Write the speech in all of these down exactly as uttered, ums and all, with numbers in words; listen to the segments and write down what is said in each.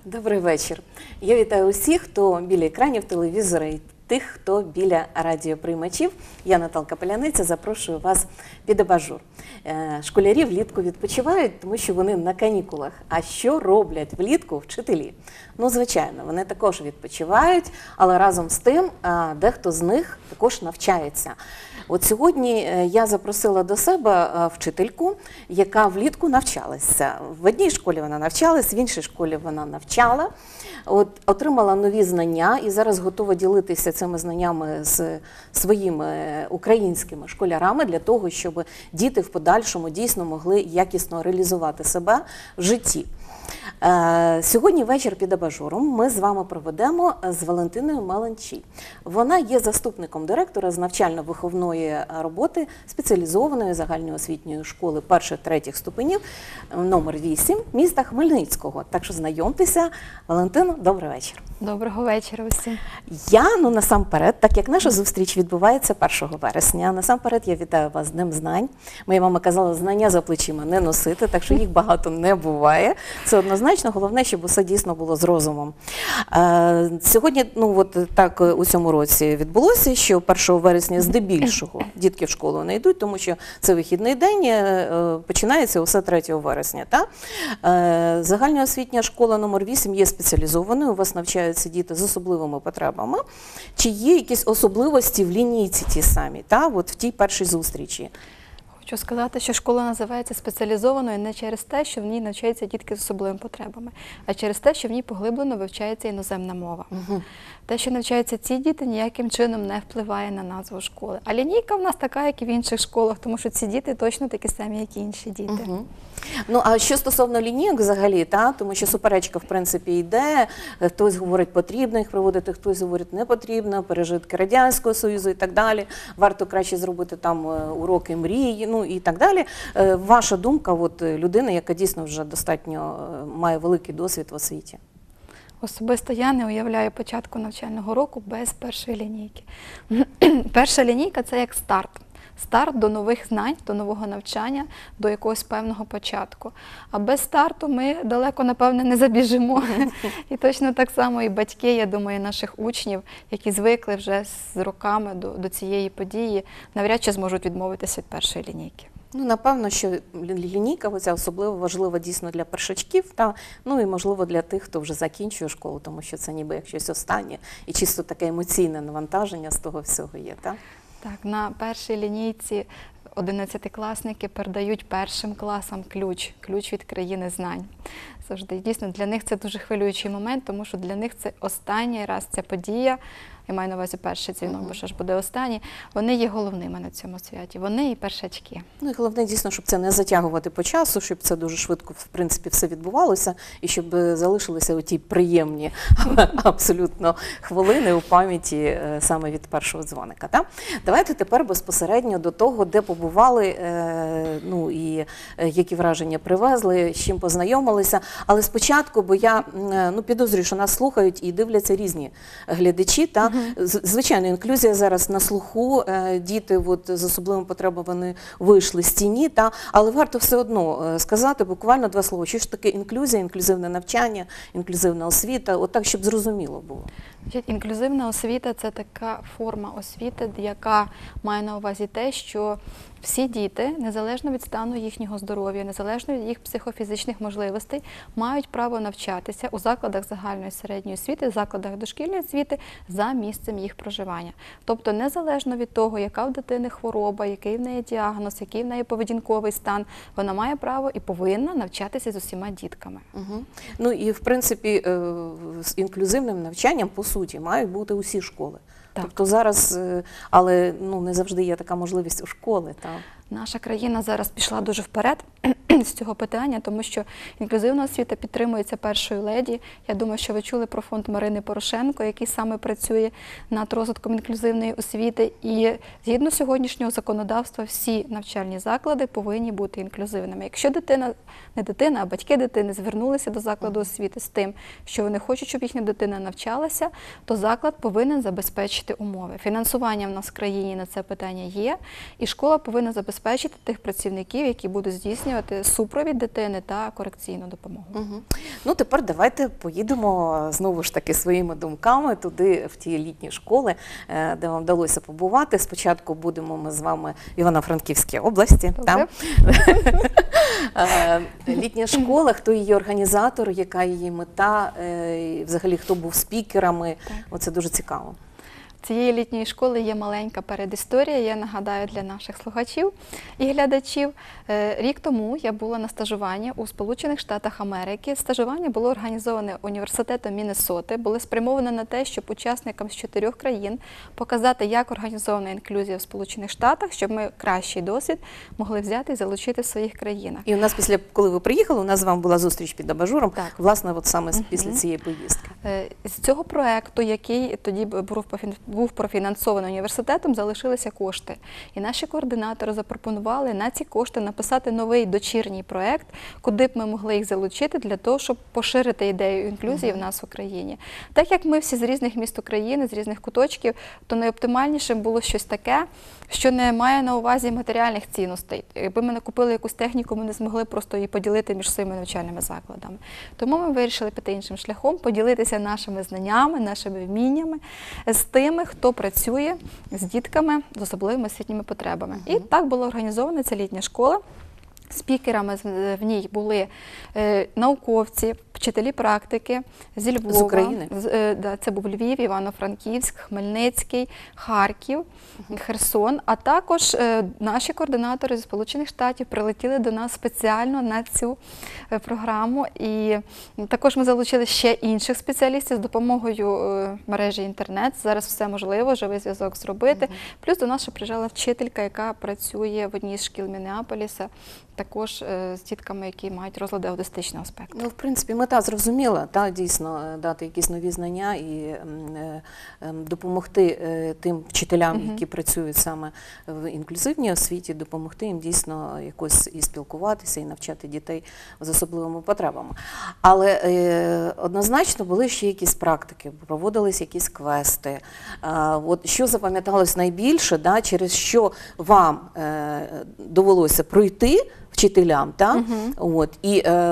Добрий вечір. Я вітаю усіх, хто біля екранів, телевізора і тих, хто біля радіоприймачів. Я, Наталка Поляниця, запрошую вас під абажур. Школярі влітку відпочивають, тому що вони на канікулах. А що роблять влітку вчителі? Ну, звичайно, вони також відпочивають, але разом з тим дехто з них також навчається. От сьогодні я запросила до себе вчительку, яка влітку навчалася. В одній школі вона навчалась, в іншій школі вона навчала, от, отримала нові знання і зараз готова ділитися цими знаннями з своїми українськими школярами для того, щоб діти в подальшому дійсно могли якісно реалізувати себе в житті. Сьогодні вечір під абажуром ми з вами проведемо з Валентиною Маланчій. Вона є заступником директора з навчально-виховної роботи спеціалізованої загальноосвітньої школи перших-третіх ступенів номер вісім міста Хмельницького. Так що знайомтеся. Валентино, добрий вечір. Доброго вечора усім. Я, ну насамперед, так як наша зустріч відбувається першого вересня, насамперед я вітаю вас з Днем знань. Моя мама казала, знання за плечима не носити, так що їх багато не буває. Це однозначно, головне, щоб усе дійсно було з розумом. Е, сьогодні, ну от так у цьому році відбулося, що першого вересня здебільшого дітки в школу не йдуть, тому що це вихідний день, е, починається усе третього вересня. Та? Е, загальноосвітня школа номер вісім є спеціалізованою, у вас навчаються діти з особливими потребами. Чи є якісь особливості в лінійці ті самі, та? От в тій першій зустрічі? Хочу сказати, що школа називається спеціалізованою не через те, що в ній навчаються дітки з особливими потребами, а через те, що в ній поглиблено вивчається іноземна мова. Угу. Те, що навчаються ці діти, ніяким чином не впливає на назву школи. А лінійка в нас така, як і в інших школах, тому що ці діти точно такі самі, як і інші діти. Угу. Ну, а що стосовно лінійок взагалі, та? Тому що суперечка, в принципі, йде, хтось говорить, потрібно їх проводити, хтось говорить, не потрібно, пережитки Радянського Союзу і так далі, варто краще зробити там уроки мрії, ну і так далі. Ваша думка, от, людина, яка дійсно вже достатньо має великий досвід в освіті? Особисто я не уявляю початку навчального року без першої лінійки. Перша лінійка – це як старт. Старт до нових знань, до нового навчання, до якогось певного початку. А без старту ми далеко, напевне, не забіжимо. І точно так само і батьки, я думаю, наших учнів, які звикли вже з роками до, до цієї події, навряд чи зможуть відмовитися від першої лінійки. Ну, напевно, що лінійка оця особливо важлива дійсно для першачків, та, ну і, можливо, для тих, хто вже закінчує школу, тому що це ніби як щось останнє і чисто таке емоційне навантаження з того всього є, так? Так, на першій лінійці одинадцятикласники передають першим класам ключ, ключ від країни знань. Завжди, дійсно, для них це дуже хвилюючий момент, тому що для них це останній раз ця подія, я маю на увазі перший дзвінок, бо що ж буде останній, вони є головними на цьому святі, вони і першачки. Ну і головне дійсно, щоб це не затягувати по часу, щоб це дуже швидко, в принципі, все відбувалося, і щоб залишилися оті приємні абсолютно хвилини у пам'яті саме від першого дзвоника. Так? Давайте тепер безпосередньо до того, де побували, ну і які враження привезли, з чим познайомилися. Але спочатку, бо я ну, підозрюю, що нас слухають і дивляться різні глядачі, та? Звичайно, інклюзія зараз на слуху, діти от, з особливими потребами вони вийшли з тіні, та? Але варто все одно сказати буквально два слова, що ж таке інклюзія, інклюзивне навчання, інклюзивна освіта, от так, щоб зрозуміло було. Інклюзивна освіта – це така форма освіти, яка має на увазі те, що всі діти, незалежно від стану їхнього здоров'я, незалежно від їх психофізичних можливостей, мають право навчатися у закладах загальної середньої освіти, закладах дошкільної освіти за місцем їх проживання. Тобто незалежно від того, яка в дитини хвороба, який в неї діагноз, який в неї поведінковий стан, вона має право і повинна навчатися з усіма дітками. Угу. Ну і в принципі з інклюзивним навчанням, по суті, мають бути усі школи. Так. Тобто зараз, але ну, не завжди є така можливість у школи. Та? Наша країна зараз пішла дуже вперед з цього питання, тому що інклюзивна освіта підтримується першою леді. Я думаю, що ви чули про фонд Марини Порошенко, який саме працює над розвитком інклюзивної освіти. І згідно сьогоднішнього законодавства всі навчальні заклади повинні бути інклюзивними. Якщо дитина, не дитина, а батьки дитини звернулися до закладу освіти з тим, що вони хочуть, щоб їхня дитина навчалася, то заклад повинен забезпечити умови. Фінансування в нас в країні на це питання є, і школа повинна забезпечити забезпечити тих працівників, які будуть здійснювати супровід дитини та корекційну допомогу. Угу. Ну, тепер давайте поїдемо знову ж таки своїми думками туди, в ті літні школи, де вам вдалося побувати. Спочатку будемо ми з вами в Івано-Франківській області. Там. Літня школа, хто її організатор, яка її мета, взагалі хто був спікерами. Оце дуже цікаво. Цієї літньої школи є маленька передісторія, я нагадаю для наших слухачів і глядачів. Рік тому я була на стажуванні у Сполучених Штатах Америки. Стажування було організоване університетом Міннесоти, було спрямовано на те, щоб учасникам з чотирьох країн показати, як організована інклюзія в Сполучених Штатах, щоб ми кращий досвід могли взяти і залучити в своїх країнах. І у нас після, коли ви приїхали, у нас з вами була зустріч під абажуром, так. Власне, от саме угу. після цієї поїздки. З цього проєкту, який тоді був був профінансований університетом, залишилися кошти. І наші координатори запропонували на ці кошти написати новий дочірній проєкт, куди б ми могли їх залучити для того, щоб поширити ідею інклюзії uh-huh. в нас в Україні. Так як ми всі з різних міст України, з різних куточків, то найоптимальнішим було щось таке, що не має на увазі матеріальних цінностей. Якби ми не купили якусь техніку, ми не змогли просто її поділити між своїми навчальними закладами. Тому ми вирішили піти іншим шляхом, поділитися нашими знаннями, нашими вміннями з тими, хто працює з дітками з особливими освітніми потребами. Uh-huh. І так була організована ця літня школа. Спікерами в ній були е, науковці, вчителі практики зі Львова. З України? З, е, да, це був Львів, Івано-Франківськ, Хмельницький, Харків, uh-huh. Херсон. А також е, наші координатори зі Сполучених Штатів прилетіли до нас спеціально на цю е, програму. І також ми залучили ще інших спеціалістів з допомогою е, мережі інтернет. Зараз все можливо, живий зв'язок зробити. Uh-huh. Плюс до нас ще приїжджала вчителька, яка працює в одній з шкіл Міннеаполіса, також е, з дітками, які мають розлади аутистичного спектру. Ну, в принципі, мета зрозуміла, та, дійсно, дати якісь нові знання і е, е, допомогти е, тим вчителям, uh-huh. які працюють саме в інклюзивній освіті, допомогти їм дійсно якось і спілкуватися, і навчати дітей з особливими потребами. Але е, однозначно були ще якісь практики, проводились якісь квести. Е, от, що запам'яталось найбільше, да, через що вам е, довелося пройти вчителям, та? Uh-huh. От, і е,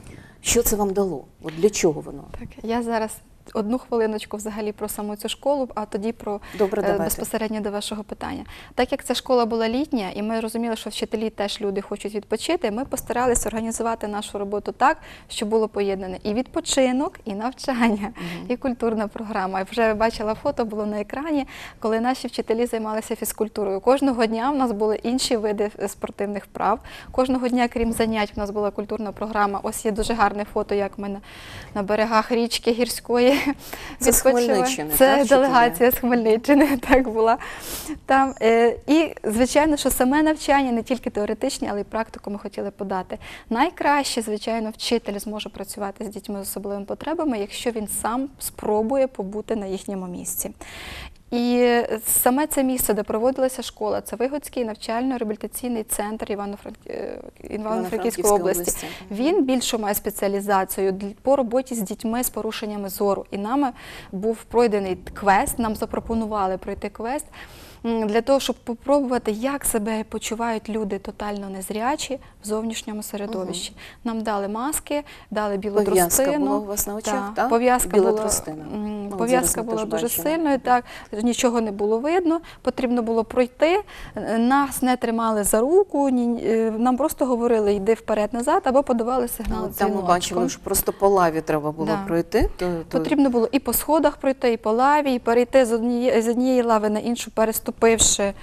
що це вам дало? От для чого воно? Так, я зараз одну хвилиночку взагалі про саму цю школу, а тоді про Добре, е, безпосередньо до вашого питання. Так як ця школа була літня, і ми розуміли, що вчителі теж люди хочуть відпочити, ми постаралися організувати нашу роботу так, щоб було поєднане і відпочинок, і навчання, mm-hmm. і культурна програма. І вже бачила фото, було на екрані, коли наші вчителі займалися фізкультурою. Кожного дня в нас були інші види спортивних вправ. Кожного дня, крім занять, в нас була культурна програма. Ось є дуже гарне фото, як ми на, на берегах річки Гірської. Це з Хмельниччини, Це так, делегація з Хмельниччини, так була. Там, е, і, звичайно, що саме навчання, не тільки теоретичні, але й практику ми хотіли подати. Найкраще, звичайно, вчитель зможе працювати з дітьми з особливими потребами, якщо він сам спробує побути на їхньому місці. І саме це місце, де проводилася школа, це Вигодський навчально-реабілітаційний центр Івано-Франківської області. Він більше має спеціалізацію по роботі з дітьми з порушеннями зору. І нами був пройдений квест, нам запропонували пройти квест для того, щоб попробувати, як себе почувають люди тотально незрячі в зовнішньому середовищі. Угу. Нам дали маски, дали білу пов'язка тростину. Пов'язка була у вас на очах, так? так? Пов'язка Біла була, тростина. Пов'язка була дуже сильною, так, нічого не було видно, потрібно було пройти, нас не тримали за руку, ні, нам просто говорили, йди вперед-назад, або подавали сигнал дзвіночком. Там ми бачили, що просто по лаві треба було да. пройти. То, то... Потрібно було і по сходах пройти, і по лаві, і перейти з однієї, з однієї лави на іншу, переступивши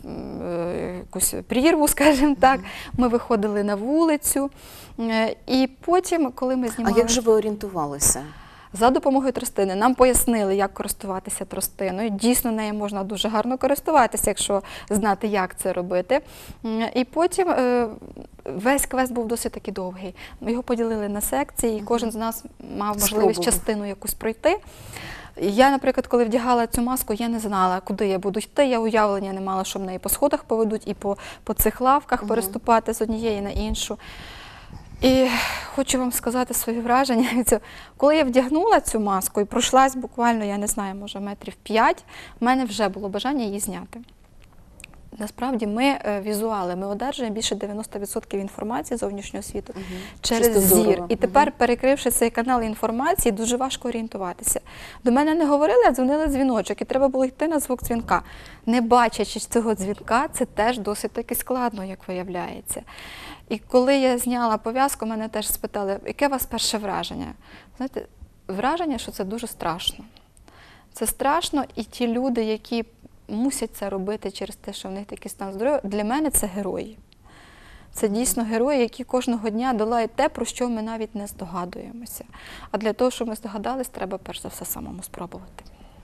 якусь прірву, скажімо так. Ми виходили на вулицю, і потім, коли ми знімали... А як же ви орієнтувалися? За допомогою тростини. Нам пояснили, як користуватися тростиною. Дійсно, нею можна дуже гарно користуватися, якщо знати, як це робити. І потім весь квест був досить таки довгий. Його поділили на секції, і кожен з нас мав можливість частину якусь пройти. Я, наприклад, коли вдягала цю маску, я не знала, куди я буду йти. Я уявлення не мала, що мене по сходах поведуть, і по, по цих лавках угу. переступати з однієї на іншу. І хочу вам сказати свої враження. Коли я вдягнула цю маску і пройшлась буквально, я не знаю, може метрів п'ять, в мене вже було бажання її зняти. Насправді ми е, візуали, ми одержуємо більше дев'яносто відсотків інформації зовнішнього світу Мгм. через Чисто зір. здорово. І тепер, перекривши цей канал інформації, дуже важко орієнтуватися. До мене не говорили, а дзвонили дзвіночок, і треба було йти на звук дзвінка. Не бачачи цього дзвінка, це теж досить таки складно, як виявляється. І коли я зняла пов'язку, мене теж спитали, яке у вас перше враження? Знаєте, враження, що це дуже страшно. Це страшно, і ті люди, які мусять це робити через те, що в них такий стан здоров'я, для мене це герої. Це дійсно герої, які кожного дня долають те, про що ми навіть не здогадуємося. А для того, щоб ми здогадались, треба перш за все самому спробувати.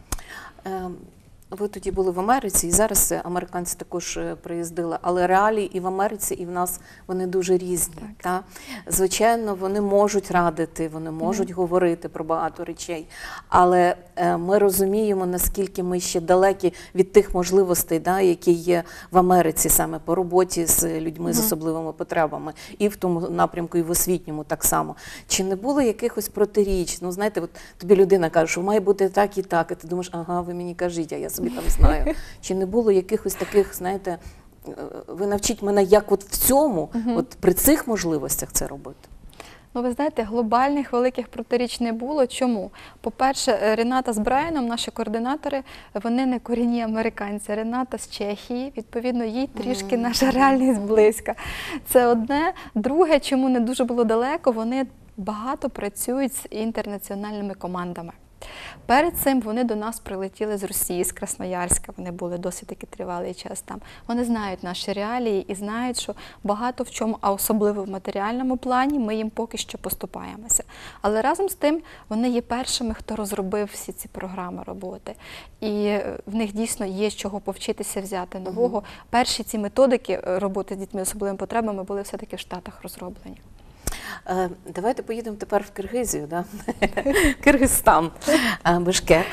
Ем, Ви тоді були в Америці, і зараз американці також е, приїздили, але реалії і в Америці, і в нас вони дуже різні. Так. Та? Звичайно, вони можуть радити, вони можуть говорити про багато речей, але е, ми розуміємо, наскільки ми ще далекі від тих можливостей, да, які є в Америці саме по роботі з людьми з особливими потребами, і в тому напрямку, і в освітньому так само. Чи не було якихось протиріч? Ну, знаєте, от тобі людина каже, що має бути так і так, і ти думаєш, ага, ви мені кажіть, а я собі там знаю. Чи не було якихось таких, знаєте, е, ви навчіть мене, як от в цьому, от при цих можливостях це робити? Ну, ви знаєте, глобальних великих протиріч не було. Чому? По-перше, Рената з Брайаном, наші координатори, вони не корінні американці. Рената з Чехії, відповідно, їй трішки наша реальність близька. Це одне. Друге, чому не дуже було далеко, вони багато працюють з інтернаціональними командами. Перед цим вони до нас прилетіли з Росії, з Красноярська, вони були досить таки тривалий час там. Вони знають наші реалії і знають, що багато в чому, а особливо в матеріальному плані, ми їм поки що поступаємося. Але разом з тим вони є першими, хто розробив всі ці програми роботи. І в них дійсно є з чого повчитися взяти нового. Перші ці методики роботи з дітьми з особливими потребами були все-таки в Штатах розроблені. Е, Давайте поїдемо тепер в Киргизію, да? Киргизстан, е, Бішкек.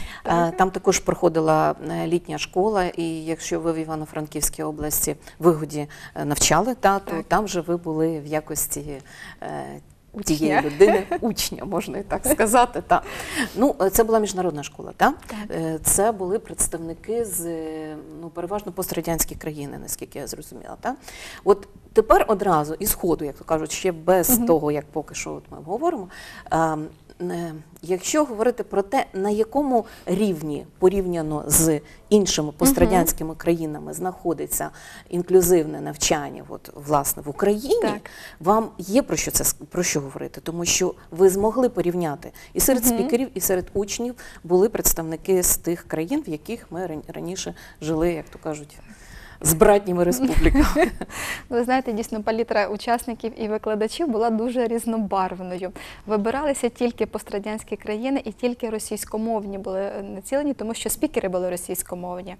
Е, Там також проходила е, літня школа, і якщо ви в Івано-Франківській області Вигоді е, навчали, та, то Так. там же ви були в якості е, тієї Учня. людини, учня, можна і так сказати. Та. Ну, е, це була міжнародна школа, та? Так. Е, Це були представники з е, ну, переважно пострадянські країни, наскільки я зрозуміла. Та? От тепер одразу, із ходу, як то кажуть, ще без того, як поки що от ми говоримо, е, е, якщо говорити про те, на якому рівні порівняно з іншими пострадянськими країнами знаходиться інклюзивне навчання, от, власне, в Україні, Так. вам є про що це про що говорити, тому що ви змогли порівняти. І серед спікерів, і серед учнів були представники з тих країн, в яких ми ран- раніше жили, як то кажуть, з братніми республіками. Ви знаєте, дійсно, палітра учасників і викладачів була дуже різнобарвною. Вибиралися тільки пострадянські країни і тільки російськомовні були націлені, тому що спікери були російськомовні.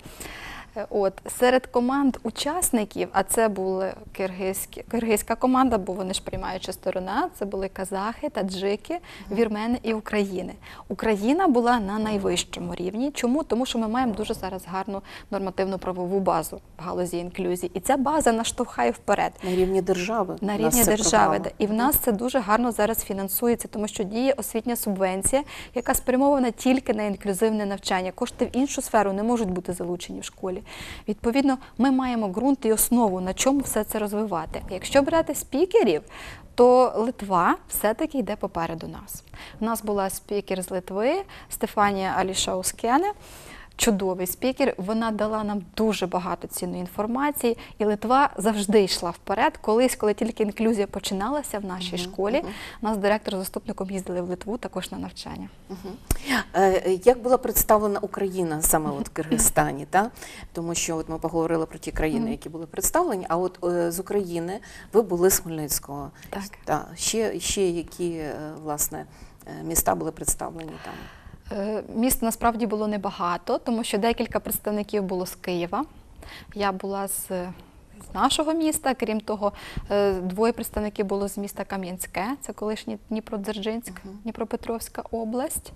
От, серед команд учасників, а це була киргизькі, киргизька команда, бо вони ж приймаюча сторона, це були казахи, таджики, вірмени і України. Україна була на найвищому рівні. Чому? Тому що ми маємо дуже зараз гарну нормативну правову базу в галузі інклюзії. І ця база нас штовхає вперед. На рівні держави. На у нас рівні це держави. програма. Да. І в нас це дуже гарно зараз фінансується, тому що діє освітня субвенція, яка спрямована тільки на інклюзивне навчання. Кошти в іншу сферу не можуть бути залучені в школі. Відповідно, ми маємо ґрунт і основу, на чому все це розвивати. Якщо брати спікерів, то Литва все-таки йде попереду нас. У нас була спікер з Литви Стефанія Алішаускене. Чудовий спікер, вона дала нам дуже багато цінної інформації, і Литва завжди йшла вперед. Колись, коли тільки інклюзія починалася в нашій uh-huh, школі, uh-huh. нас директор з заступником їздили в Литву також на навчання. Uh-huh. Е, як була представлена Україна саме от в Киргизстані? Та? Тому що от ми поговорили про ті країни, uh-huh. які були представлені, а от е, з України ви були з Хмельницького. Так. Та, ще, ще які е, власне, міста були представлені там? Міст насправді було небагато, тому що декілька представників було з Києва. Я була з, з нашого міста, крім того, двоє представників було з міста Кам'янське, це колишній Дніпродзержинськ, uh-huh. Дніпропетровська область,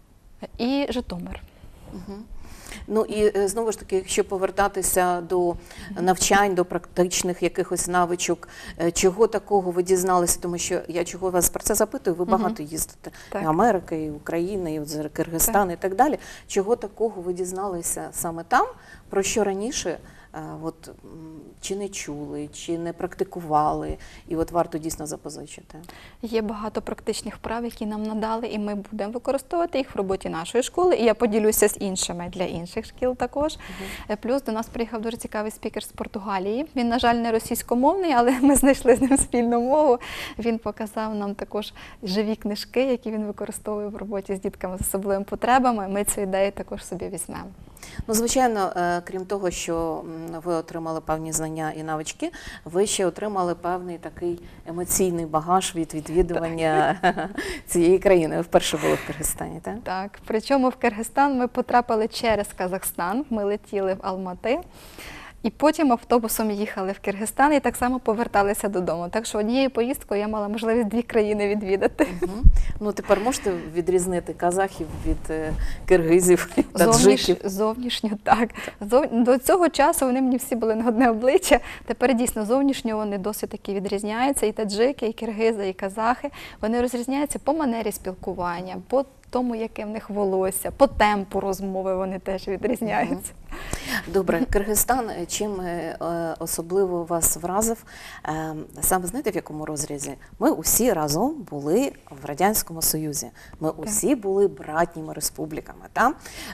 і Житомир. Uh-huh. Ну і знову ж таки, якщо повертатися до навчань, до практичних якихось навичок, чого такого ви дізналися, тому що я чого вас про це запитую, ви багато їздите, так. і Америка, і Україна, і Киргизстан, так. і так далі. Чого такого ви дізналися саме там, про що раніше е, от, м, чи не чули, чи не практикували, і от варто дійсно запозичити? Є багато практичних вправ, які нам надали, і ми будемо використовувати їх в роботі нашої школи. І я поділюся з іншими для інших шкіл також. Uh-huh. Плюс до нас приїхав дуже цікавий спікер з Португалії. Він, на жаль, не російськомовний, але ми знайшли з ним спільну мову. Він показав нам також живі книжки, які він використовує в роботі з дітками з особливими потребами. Ми цю ідею також собі візьмемо. Ну, звичайно, крім того, що ви отримали певні знання і навички, ви ще отримали певний такий емоційний багаж від відвідування цієї країни. Ви вперше були в Киргизстані, так? Так. Причому в Киргизстан ми потрапили через Казахстан, ми летіли в Алмати. І потім автобусом їхали в Киргизстан і так само поверталися додому. Так що однією поїздкою я мала можливість дві країни відвідати. Угу. Ну, тепер можете відрізнити казахів від е, киргизів, таджиків? Зовніш, зовнішньо, так. Зов... До цього часу вони мені всі були на одне обличчя. Тепер дійсно зовнішньо вони досить таки відрізняються. І таджики, і киргизи, і казахи. Вони розрізняються по манері спілкування, по тому, яке в них волосся, по темпу розмови вони теж відрізняються. Добре, Киргизстан чим особливо вас вразив? Саме знаєте, в якому розрізі? Ми усі разом були в Радянському Союзі. Ми усі були братніми республіками. Та?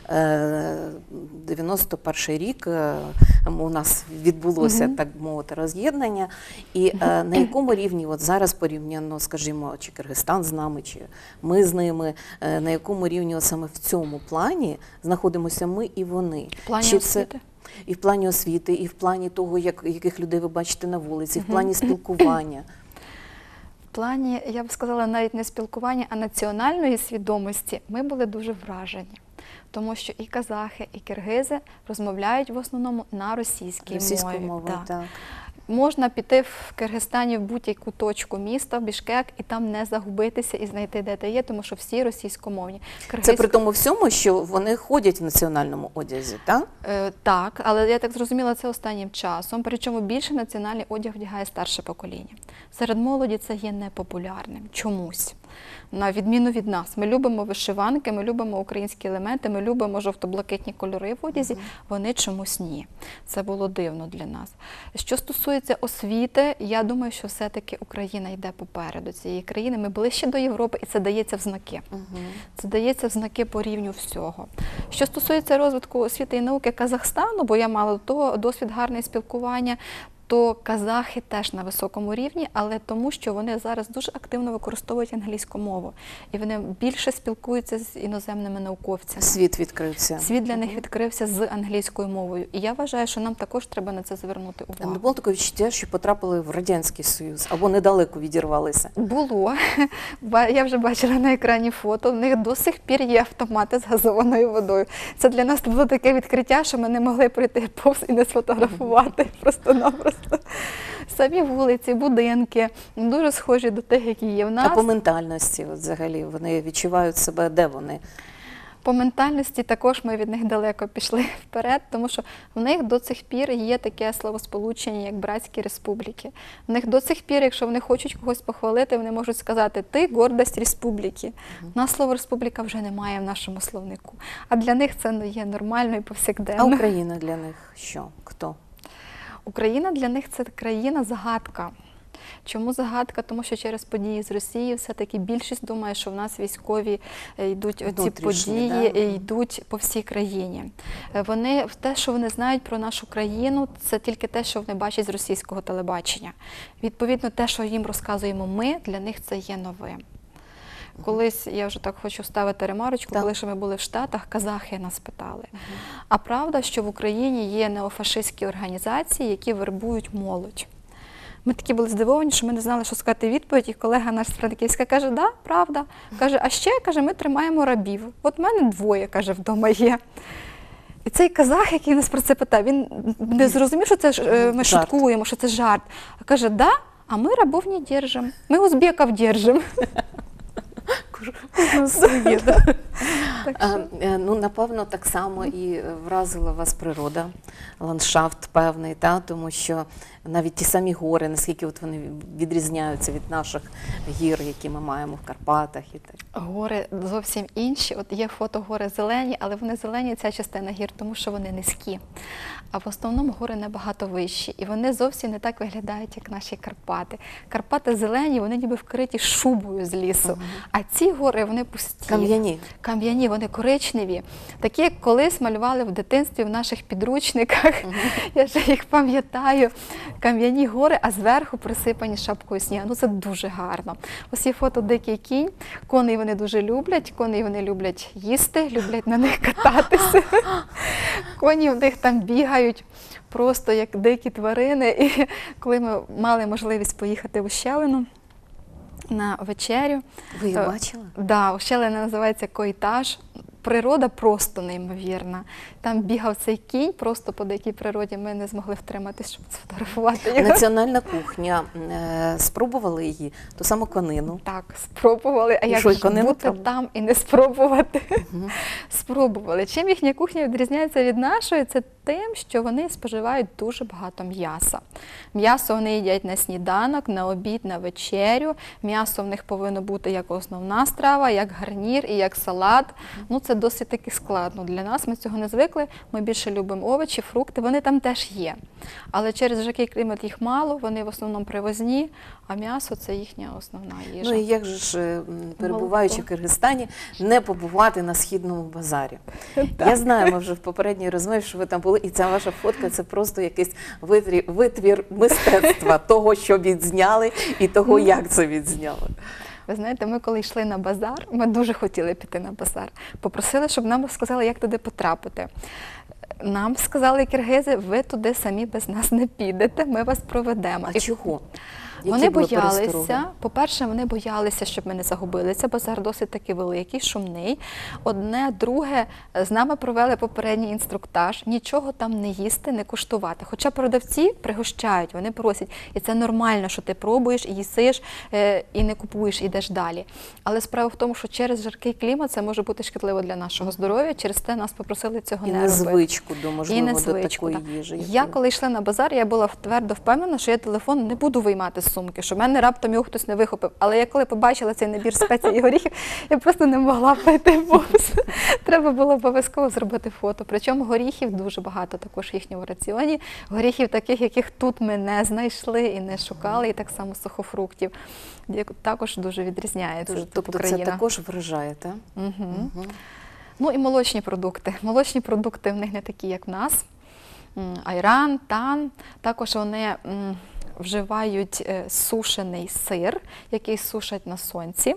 дев'яносто перший рік у нас відбулося, так мовити, роз'єднання. І на якому рівні от зараз порівняно, скажімо, чи Киргизстан з нами, чи ми з ними, на якому рівні от саме в цьому плані знаходимося ми і вони? В плані Чи освіти? І в плані освіти, і в плані того, як, яких людей ви бачите на вулиці, в плані спілкування. В плані, я б сказала, навіть не спілкування, а національної свідомості ми були дуже вражені. Тому що і казахи, і киргизи розмовляють в основному на російській Російською мові. мовою, так. так. Можна піти в Киргизстані в будь-яку точку міста, в Бішкек, і там не загубитися і знайти, де ти є, тому що всі російськомовні. Киргизько... Це при тому всьому, що вони ходять в національному одязі, так? Е, так, але я так зрозуміла, це останнім часом. Причому більше національний одяг вдягає старше покоління. Серед молоді це є непопулярним чомусь. На відміну від нас. Ми любимо вишиванки, ми любимо українські елементи, ми любимо жовто-блакитні кольори в одязі, вони чомусь ні. Це було дивно для нас. Що стосується освіти, я думаю, що все-таки Україна йде попереду цієї країни. Ми ближче до Європи, і це дається в знаки. Угу. Це дається в знаки по рівню всього. Що стосується розвитку освіти і науки Казахстану, бо я мала до того досвід гарне спілкування, то казахи теж на високому рівні, але тому, що вони зараз дуже активно використовують англійську мову. І вони більше спілкуються з іноземними науковцями. Світ відкрився. Світ для них відкрився з англійською мовою. І я вважаю, що нам також треба на це звернути увагу. Не було такого відчуття, що потрапили в Радянський Союз або недалеко відірвалися? Було. Я вже бачила на екрані фото. В них до сих пір є автомати з газованою водою. Це для нас було таке відкриття, що ми не могли пройти повз і не сфотографувати просто-напросто. Самі вулиці, будинки дуже схожі до тих, які є в нас. А по ментальності от взагалі вони відчувають себе, де вони? По ментальності також ми від них далеко пішли вперед, тому що в них до цих пір є таке словосполучення, як братські республіки. В них до цих пір, якщо вони хочуть когось похвалити, вони можуть сказати «ти гордость республіки». У нас слово «республіка» вже немає в нашому словнику. А для них це є нормально і повсякденно. А Україна для них що? Хто? Україна для них – це країна-загадка. Чому загадка? Тому що через події з Росії все-таки більшість думає, що в нас військові йдуть, ці події да? йдуть по всій країні. Вони, те, що вони знають про нашу країну, це тільки те, що вони бачать з російського телебачення. Відповідно, те, що їм розказуємо ми, для них це є новим. Колись, я вже так хочу ставити ремарочку, так. коли ще ми були в Штатах, казахи нас питали. Uh-huh. А правда, що в Україні є неофашистські організації, які вербують молодь? Ми такі були здивовані, що ми не знали, що сказати відповідь, і колега наш з Франківська каже, да, правда. Каже, а ще, каже, ми тримаємо рабів. От в мене двоє, каже, вдома є. І цей казах, який нас про це питав, він не зрозумів, що це ж, ми жарт. шуткуємо, що це жарт. А каже, да, а ми рабов не держимо, ми узбеків держимо. Так А, що... е, ну, напевно, так само і вразила вас природа, ландшафт певний, та? Тому що навіть ті самі гори, наскільки от вони відрізняються від наших гір, які ми маємо в Карпатах і так. Гори зовсім інші. От є фото гори зелені, але вони зелені, ця частина гір, тому що вони низькі. А в основному гори набагато вищі. І вони зовсім не так виглядають, як наші Карпати. Карпати зелені, вони ніби вкриті шубою з лісу. Угу. А ці гори, вони пусті. Кам'яні. Кам'яні, вони коричневі. Такі, як колись малювали в дитинстві в наших підручниках. Угу. Я ще їх пам'ятаю. Кам'яні гори, а зверху присипані шапкою снігу. Ну, це дуже гарно. Ось є фото «Дикий кінь». Коней вони дуже люблять. Коней вони люблять їсти, люблять на них кататися. Коні в них там бігають просто як дикі тварини. І коли ми мали можливість поїхати в Ущелину на вечерю. Ви її бачили? Так, да, Ущелина називається Койтаж. Природа просто неймовірна. Там бігав цей кінь, просто по дикій природі ми не змогли втриматися, щоб сфотографувати його. Національна кухня. Е, спробували її? Ту саму конину? Так, спробували. А і як що, ж бути пробували? там і не спробувати? Угу. Спробували. Чим їхня кухня відрізняється від нашої? Це тим, що вони споживають дуже багато м'яса. М'ясо вони їдять на сніданок, на обід, на вечерю. М'ясо в них повинно бути як основна страва, як гарнір і як салат. Ну, це досить таки складно для нас, ми цього не звикли, ми більше любимо овочі, фрукти, вони там теж є. Але через жаркий клімат їх мало, вони в основному привозні, а м'ясо – це їхня основна їжа. Ну і як же ж, перебуваючи в Киргизстані, не побувати на східному базарі? Я знаю, ми вже в попередній розмові, що ви там були, і ця ваша фотка – це просто якийсь витвір, витвір мистецтва, того, що відзняли, і того, як це відзняли. Ви знаєте, ми коли йшли на базар, ми дуже хотіли піти на базар. Попросили, щоб нам сказали, як туди потрапити. Нам сказали киргизи, ви туди самі без нас не підете, ми вас проведемо. А чого? Які Вони були боялися, перестороги? по-перше, вони боялися, щоб ми не загубилися, базар досить таки великий, шумний. Одне, друге, з нами провели попередній інструктаж, нічого там не їсти, не куштувати. Хоча продавці пригощають, вони просять, і це нормально, що ти пробуєш, і їсиш, і не купуєш, і йдеш далі. Але справа в тому, що через жаркий клімат це може бути шкідливо для нашого здоров'я, через те нас попросили цього і не не робити. звичку до, можливо, І не до звичку, такої так. їжі. Я коли йшла на базар, я була твердо впевнена, що я телефон не буду виймати з сумки, що в мене раптом його хтось не вихопив. Але я коли побачила цей набір спецій і горіхів, я просто не могла пройти повз. Треба було обов'язково зробити фото. Причому горіхів дуже багато також в їхньому раціоні. Горіхів таких, яких тут ми не знайшли і не шукали, і так само сухофруктів. Також дуже відрізняється. Дуже, тобто Україна. це також вражає, так? Угу. Угу. Ну і молочні продукти. Молочні продукти в них не такі, як в нас. Айран, тан. Також вони вживають сушений сир, який сушать на сонці.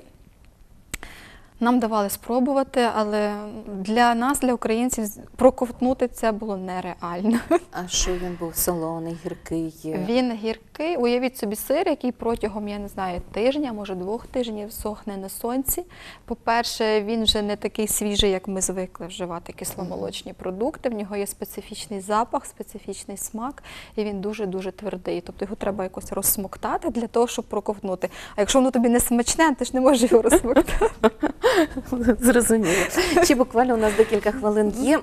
Нам давали спробувати, але для нас, для українців, проковтнути це було нереально. А що він був солоний, гіркий? Він гіркий. Уявіть собі сир, який протягом, я не знаю, тижня, може двох тижнів сохне на сонці. По-перше, він вже не такий свіжий, як ми звикли вживати кисломолочні продукти. В нього є специфічний запах, специфічний смак, і він дуже-дуже твердий. Тобто його треба якось розсмоктати для того, щоб проковтнути. А якщо воно тобі не смачне, ти ж не можеш його розсмоктати. Зрозуміло. Ще буквально у нас декілька хвилин є.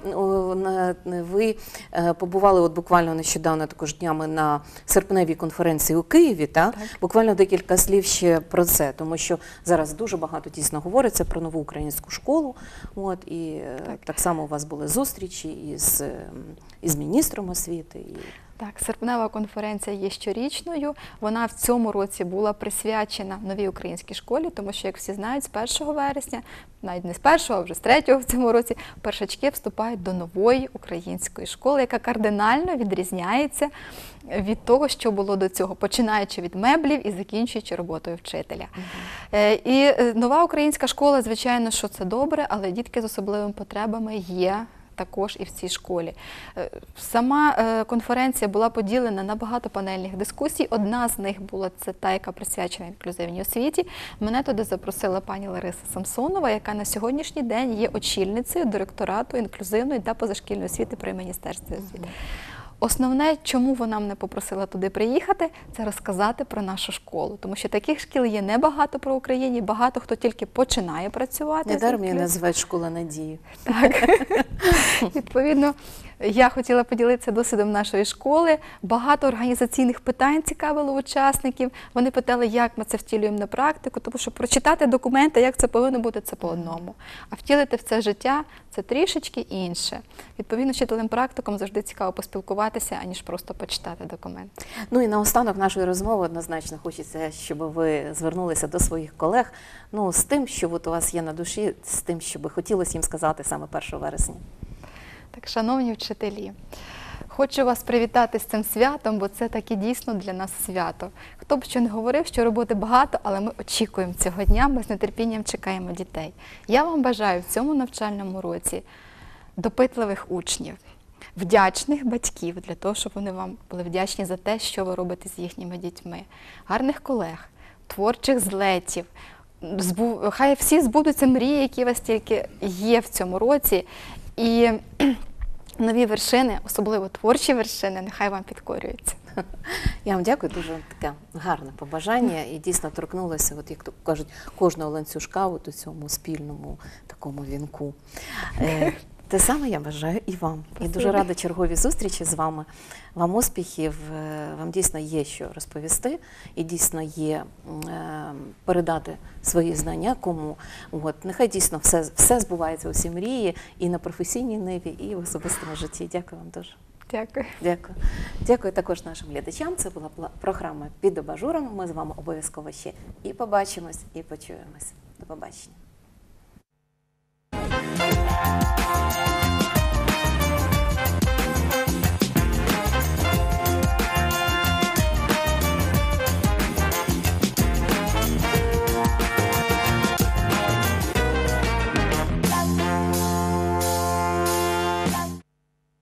Ви побували от буквально нещодавно, також днями, на серпневій конференції у Києві. Та? Так. Буквально декілька слів ще про це, тому що зараз дуже багато дійсно говориться про нову українську школу. От, і так. так само у вас були зустрічі із, із міністром освіти. І... Так, серпнева конференція є щорічною. Вона в цьому році була присвячена новій українській школі, тому що, як всі знають, з першого вересня, навіть не з першого, а вже з третього в цьому році, першачки вступають до нової української школи, яка кардинально відрізняється від того, що було до цього, починаючи від меблів і закінчуючи роботою вчителя. Угу. І нова українська школа, звичайно, що це добре, але дітки з особливими потребами є також і в цій школі. Сама конференція була поділена на багато панельних дискусій. Одна з них була це та, яка присвячена інклюзивній освіті. Мене туди запросила пані Лариса Самсонова, яка на сьогоднішній день є очільницею директорату інклюзивної та позашкільної освіти при Міністерстві освіти. основне, чому вона мене попросила туди приїхати, це розказати про нашу школу. Тому що таких шкіл є небагато по Україні, багато хто тільки починає працювати. Недаром її Плюс- називають «Школа надії». Так. Відповідно, я хотіла поділитися досвідом нашої школи. Багато організаційних питань цікавило учасників. Вони питали, як ми це втілюємо на практику, тому що прочитати документи, як це повинно бути, це по одному. А втілити в це життя – це трішечки інше. Відповідно, з вчителем-практиком завжди цікаво поспілкуватися, аніж просто почитати документи. Ну і наостанок нашої розмови однозначно хочеться, щоб ви звернулися до своїх колег, ну, з тим, що от у вас є на душі, з тим, що би хотілося їм сказати саме першого вересня. Так, шановні вчителі, хочу вас привітати з цим святом, бо це таки дійсно для нас свято. Хто б що не говорив, що роботи багато, але ми очікуємо цього дня, ми з нетерпінням чекаємо дітей. Я вам бажаю в цьому навчальному році допитливих учнів, вдячних батьків, для того, щоб вони вам були вдячні за те, що ви робите з їхніми дітьми, гарних колег, творчих злетів. Збу- Хай всі збудуться мрії, які у вас тільки є в цьому році, і нові вершини, особливо творчі вершини, нехай вам підкорюються. Я вам дякую, дуже таке гарне побажання і дійсно торкнулося, от як то кажуть, кожного ланцюжка от у цьому спільному такому вінку. Е, Те саме я бажаю і вам. І дуже рада черговій зустрічі з вами. Вам успіхів, е, вам дійсно є що розповісти і дійсно є е, передати свої знання кому. От, нехай дійсно все, все збувається, усі мрії і на професійній ниві, і в особистому житті. Дякую вам дуже. Дякую. Дякую. Дякую також нашим глядачам. Це була пла- програма «Під абажуром». Ми з вами обов'язково ще і побачимось, і почуємось. До побачення.